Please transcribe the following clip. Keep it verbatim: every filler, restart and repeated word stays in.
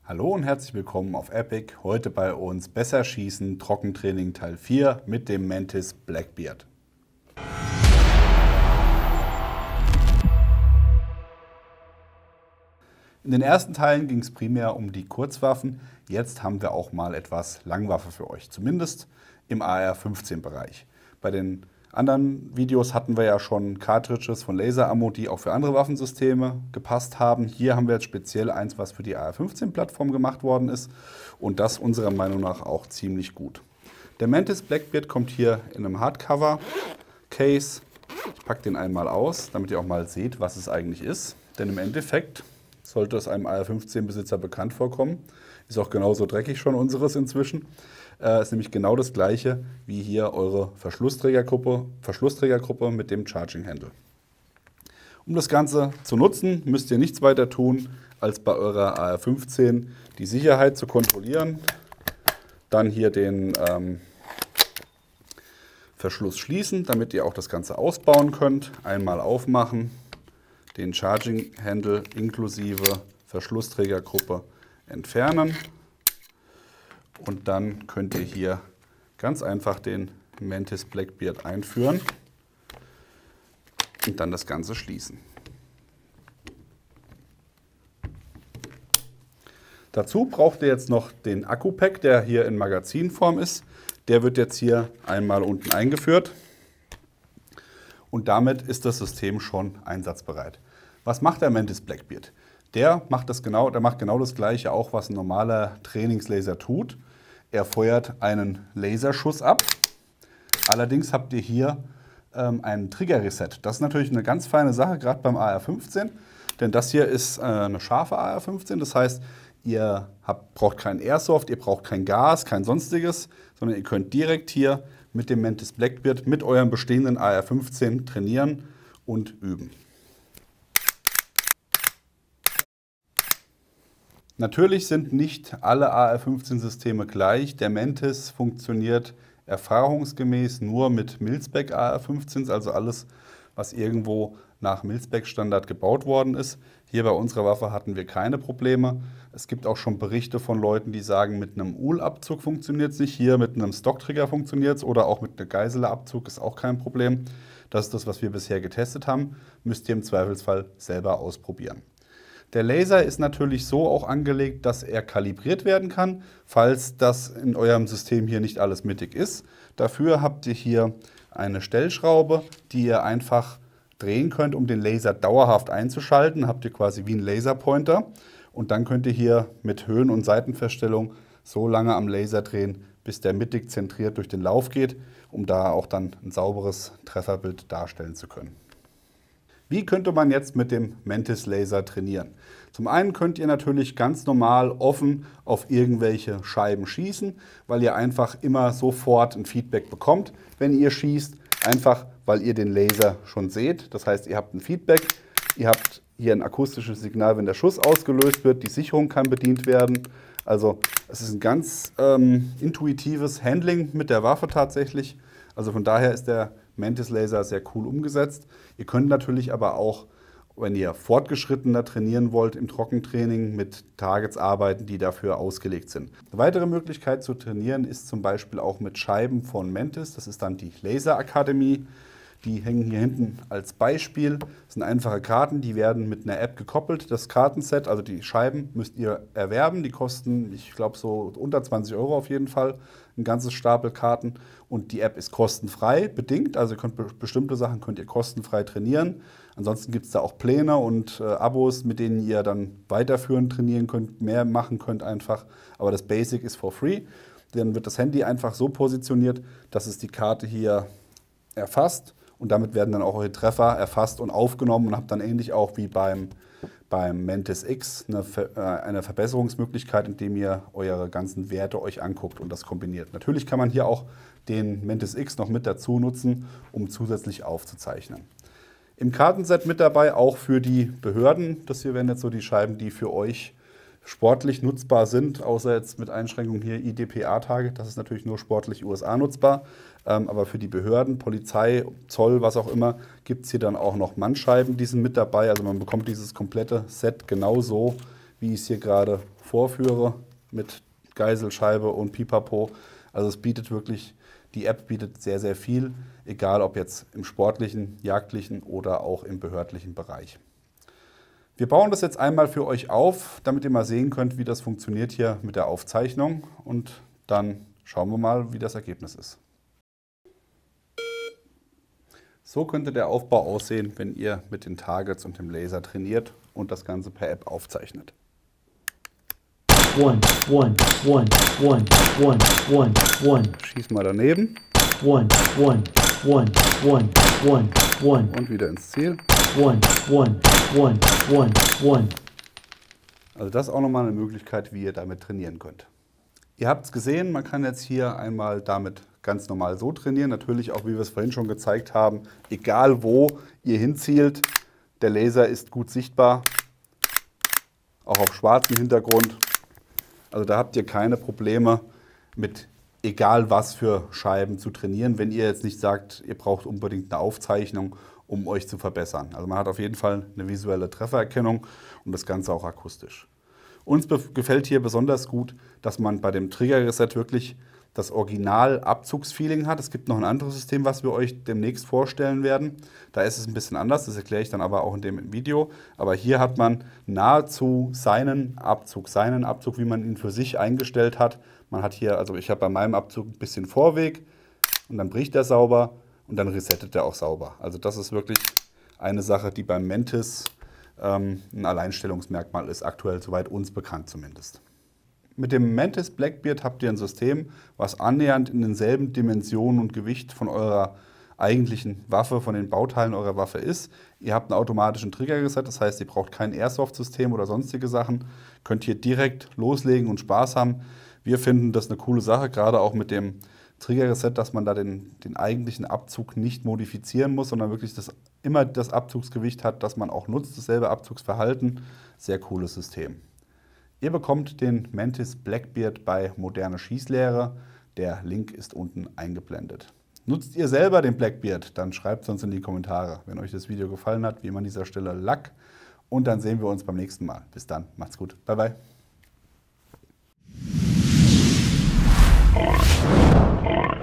Hallo und herzlich willkommen auf Epic. Heute bei uns Besser Schießen Trockentraining Teil vier mit dem Mantis Blackbeard. In den ersten Teilen ging es primär um die Kurzwaffen. Jetzt haben wir auch mal etwas Langwaffe für euch, zumindest im A R fünfzehn Bereich. Bei den anderen Videos hatten wir ja schon Cartridges von Laser-Ammo, die auch für andere Waffensysteme gepasst haben. Hier haben wir jetzt speziell eins, was für die A R fünfzehn Plattform gemacht worden ist und das unserer Meinung nach auch ziemlich gut. Der Mantis Blackbeard kommt hier in einem Hardcover-Case. Ich packe den einmal aus, damit ihr auch mal seht, was es eigentlich ist. Denn im Endeffekt sollte es einem A R fünfzehn Besitzer bekannt vorkommen. Ist auch genauso dreckig schon unseres inzwischen. Äh, ist nämlich genau das gleiche wie hier eure Verschlussträgergruppe, Verschlussträgergruppe mit dem Charging Handle. Um das Ganze zu nutzen, müsst ihr nichts weiter tun, als bei eurer A R fünfzehn die Sicherheit zu kontrollieren. Dann hier den ähm, Verschluss schließen, damit ihr auch das Ganze ausbauen könnt. Einmal aufmachen, den Charging Handle inklusive Verschlussträgergruppe entfernen. Und dann könnt ihr hier ganz einfach den Mantis Blackbeard einführen und dann das Ganze schließen. Dazu braucht ihr jetzt noch den Akku-Pack, der hier in Magazinform ist. Der wird jetzt hier einmal unten eingeführt und damit ist das System schon einsatzbereit. Was macht der Mantis Blackbeard? Der macht, das genau, der macht genau das Gleiche, auch was ein normaler Trainingslaser tut. Er feuert einen Laserschuss ab. Allerdings habt ihr hier ähm, einen Trigger-Reset. Das ist natürlich eine ganz feine Sache, gerade beim A R fünfzehn. Denn das hier ist äh, eine scharfe A R fünfzehn. Das heißt, ihr habt, braucht kein Airsoft, ihr braucht kein Gas, kein sonstiges, sondern ihr könnt direkt hier mit dem Mantis Blackbeard mit eurem bestehenden A R fünfzehn trainieren und üben. Natürlich sind nicht alle A R fünfzehn Systeme gleich. Der Mantis funktioniert erfahrungsgemäß nur mit Mil-Spec A R fünfzehns, also alles, was irgendwo nach Mil-Spec-Standard gebaut worden ist. Hier bei unserer Waffe hatten wir keine Probleme. Es gibt auch schon Berichte von Leuten, die sagen, mit einem U L-Abzug funktioniert es nicht. Hier mit einem Stocktrigger funktioniert es oder auch mit einem Geiselabzug ist auch kein Problem. Das ist das, was wir bisher getestet haben. Müsst ihr im Zweifelsfall selber ausprobieren. Der Laser ist natürlich so auch angelegt, dass er kalibriert werden kann, falls das in eurem System hier nicht alles mittig ist. Dafür habt ihr hier eine Stellschraube, die ihr einfach drehen könnt, um den Laser dauerhaft einzuschalten. Habt ihr quasi wie einen Laserpointer und dann könnt ihr hier mit Höhen- und Seitenverstellung so lange am Laser drehen, bis der mittig zentriert durch den Lauf geht, um da auch dann ein sauberes Trefferbild darstellen zu können. Wie könnte man jetzt mit dem Mantis Laser trainieren? Zum einen könnt ihr natürlich ganz normal offen auf irgendwelche Scheiben schießen, weil ihr einfach immer sofort ein Feedback bekommt, wenn ihr schießt. Einfach, weil ihr den Laser schon seht. Das heißt, ihr habt ein Feedback, ihr habt hier ein akustisches Signal, wenn der Schuss ausgelöst wird. Die Sicherung kann bedient werden. Also es ist ein ganz ähm, intuitives Handling mit der Waffe tatsächlich. Also von daher ist der Mantis Laser sehr cool umgesetzt. Ihr könnt natürlich aber auch, wenn ihr fortgeschrittener trainieren wollt, im Trockentraining mit Targets arbeiten, die dafür ausgelegt sind. Eine weitere Möglichkeit zu trainieren ist zum Beispiel auch mit Scheiben von Mantis. Das ist dann die Laser Akademie. Die hängen hier hinten als Beispiel. Das sind einfache Karten, die werden mit einer App gekoppelt. Das Kartenset, also die Scheiben, müsst ihr erwerben. Die kosten, ich glaube, so unter zwanzig Euro auf jeden Fall. Ein ganzes Stapel Karten. Und die App ist kostenfrei bedingt. Also ihr könnt be bestimmte Sachen könnt ihr kostenfrei trainieren. Ansonsten gibt es da auch Pläne und äh, Abos, mit denen ihr dann weiterführend trainieren könnt, mehr machen könnt einfach. Aber das Basic ist for free. Dann wird das Handy einfach so positioniert, dass es die Karte hier erfasst. Und damit werden dann auch eure Treffer erfasst und aufgenommen und habt dann ähnlich auch wie beim, beim Mantis X eine, eine Verbesserungsmöglichkeit, indem ihr eure ganzen Werte euch anguckt und das kombiniert. Natürlich kann man hier auch den Mantis X noch mit dazu nutzen, um zusätzlich aufzuzeichnen. Im Kartenset mit dabei auch für die Behörden. Das hier wären jetzt so die Scheiben, die für euch sportlich nutzbar sind, außer jetzt mit Einschränkung hier I D P A-Tage. Das ist natürlich nur sportlich U S A nutzbar. Ähm, aber für die Behörden, Polizei, Zoll, was auch immer, gibt es hier dann auch noch Mannscheiben, die sind mit dabei. Also man bekommt dieses komplette Set genauso, wie ich es hier gerade vorführe mit Geiselscheibe und Pipapo. Also es bietet wirklich, die App bietet sehr, sehr viel, egal ob jetzt im sportlichen, jagdlichen oder auch im behördlichen Bereich. Wir bauen das jetzt einmal für euch auf, damit ihr mal sehen könnt, wie das funktioniert hier mit der Aufzeichnung. Und dann schauen wir mal, wie das Ergebnis ist. So könnte der Aufbau aussehen, wenn ihr mit den Targets und dem Laser trainiert und das Ganze per App aufzeichnet. One, one, one, one, one, one, one. Schieß mal daneben. One, one, one, one, one, one. Und wieder ins Ziel. One, one, one, one, one. Also das ist auch nochmal eine Möglichkeit, wie ihr damit trainieren könnt. Ihr habt es gesehen, man kann jetzt hier einmal damit ganz normal so trainieren. Natürlich auch, wie wir es vorhin schon gezeigt haben, egal wo ihr hinzielt, der Laser ist gut sichtbar, auch auf schwarzem Hintergrund. Also da habt ihr keine Probleme mit egal was für Scheiben zu trainieren, wenn ihr jetzt nicht sagt, ihr braucht unbedingt eine Aufzeichnung, um euch zu verbessern. Also man hat auf jeden Fall eine visuelle Treffererkennung und das Ganze auch akustisch. Uns gefällt hier besonders gut, dass man bei dem Trigger-Reset wirklich das Original-Abzugsfeeling hat. Es gibt noch ein anderes System, was wir euch demnächst vorstellen werden. Da ist es ein bisschen anders, das erkläre ich dann aber auch in dem Video. Aber hier hat man nahezu seinen Abzug, seinen Abzug, wie man ihn für sich eingestellt hat. Man hat hier, also ich habe bei meinem Abzug ein bisschen Vorweg und dann bricht er sauber und dann resettet er auch sauber. Also das ist wirklich eine Sache, die beim Mantis ähm, ein Alleinstellungsmerkmal ist, aktuell soweit uns bekannt zumindest. Mit dem Mantis Blackbeard habt ihr ein System, was annähernd in denselben Dimensionen und Gewicht von eurer eigentlichen Waffe, von den Bauteilen eurer Waffe ist. Ihr habt einen automatischen Trigger-Reset, das heißt, ihr braucht kein Airsoft-System oder sonstige Sachen. Könnt hier direkt loslegen und Spaß haben. Wir finden das eine coole Sache, gerade auch mit dem Trigger-Reset, dass man da den, den eigentlichen Abzug nicht modifizieren muss, sondern wirklich das, immer das Abzugsgewicht hat, das man auch nutzt, dasselbe Abzugsverhalten. Sehr cooles System. Ihr bekommt den Mantis Blackbeard bei Moderne Schießlehre. Der Link ist unten eingeblendet. Nutzt ihr selber den Blackbeard? Dann schreibt es uns in die Kommentare. Wenn euch das Video gefallen hat, wie immer an dieser Stelle Lack. Und dann sehen wir uns beim nächsten Mal. Bis dann, macht's gut. Bye, bye.